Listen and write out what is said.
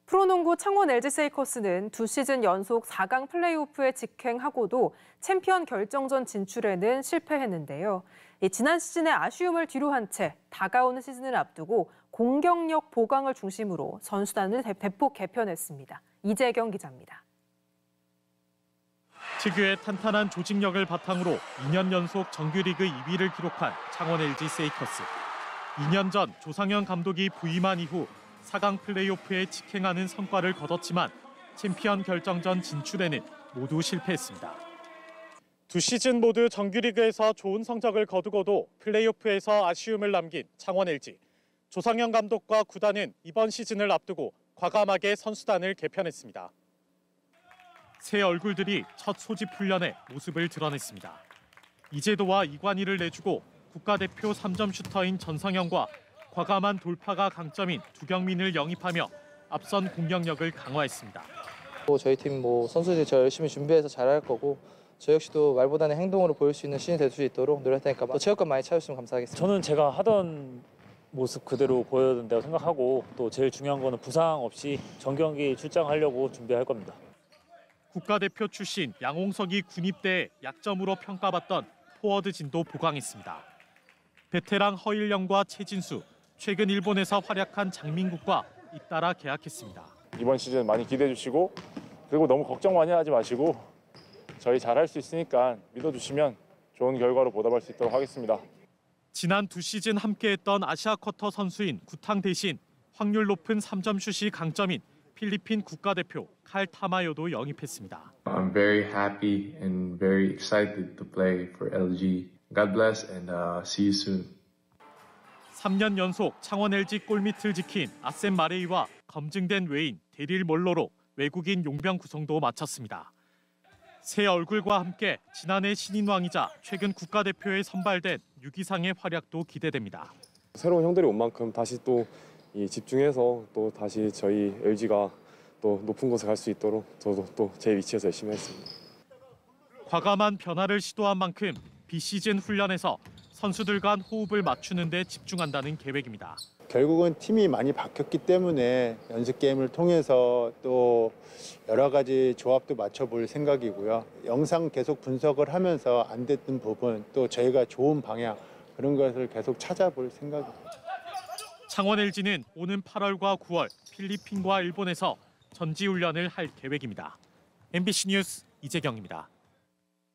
프로농구 창원 LG 세이커스는 2시즌 연속 4강 플레이오프에 직행하고도 챔피언 결정전 진출에는 실패했는데요. 지난 시즌의 아쉬움을 뒤로 한 채 다가오는 시즌을 앞두고 공격력 보강을 중심으로 선수단을 대폭 개편했습니다. 이재경 기자입니다. 특유의 탄탄한 조직력을 바탕으로 2년 연속 정규리그 2위를 기록한 창원 LG 세이커스. 2년 전 조상현 감독이 부임한 이후 4강 플레이오프에 직행하는 성과를 거뒀지만 챔피언 결정전 진출에는 모두 실패했습니다. 두 시즌 모두 정규리그에서 좋은 성적을 거두고도 플레이오프에서 아쉬움을 남긴 창원 LG. 조상현 감독과 구단은 이번 시즌을 앞두고 과감하게 선수단을 개편했습니다. 새 얼굴들이 첫 소집 훈련에 모습을 드러냈습니다. 이재도와 이관희를 내주고 국가대표 3점 슈터인 전성현과 과감한 돌파가 강점인 두경민을 영입하며 앞선 공격력을 강화했습니다. 저희 팀 선수들이 저 열심히 준비해서 잘할 거고 저 역시도 말보다는 행동으로 보일 수 있는 시즌이 될 수 있도록 노력할 테니까 또 체육관 많이 찾아주시면 감사하겠습니다. 저는 제가 하던 모습 그대로 보여야 된다고 생각하고 또 제일 중요한 거는 부상 없이 전경기 출장하려고 준비할 겁니다. 국가대표 출신 양홍석이 군입대에 약점으로 평가받던 포워드 진도 보강했습니다. 베테랑 허일영과 최진수, 최근 일본에서 활약한 장민국과 잇따라 계약했습니다. 이번 시즌 많이 기대해 주시고 그리고 너무 걱정 많이 하지 마시고 저희 잘할 수 있으니까 믿어주시면 좋은 결과로 보답할 수 있도록 하겠습니다. 지난 두 시즌 함께했던 아시아 쿼터 선수인 구탕 대신 확률 높은 3점 슛이 강점인 필리핀 국가대표 칼 타마요도 영입했습니다. I'm very happy and very excited to play for LG. God bless and see you soon. 3년 연속 창원 LG 골밑을 지킨 아셈 마레이와 검증된 외인 데릴 몰로로 외국인 용병 구성도 마쳤습니다. 새 얼굴과 함께 지난해 신인왕이자 최근 국가대표에 선발된 유기상의 활약도 기대됩니다. 새로운 형들이 온 만큼 다시 또 집중해서 또 다시 저희 LG가 또 높은 곳에 갈 수 있도록 저도 또 제 위치에서 열심히 하겠습니다. 과감한 변화를 시도한 만큼 비시즌 훈련에서 선수들 간 호흡을 맞추는 데 집중한다는 계획입니다. 결국은 팀이 많이 바뀌었기 때문에 연습 게임을 통해서 또 여러 가지 조합도 맞춰볼 생각이고요. 영상 계속 분석을 하면서 안 됐던 부분, 또 저희가 좋은 방향 그런 것을 계속 찾아볼 생각입니다. 창원 LG는 오는 8월과 9월 필리핀과 일본에서 전지훈련을 할 계획입니다. MBC 뉴스 이재경입니다.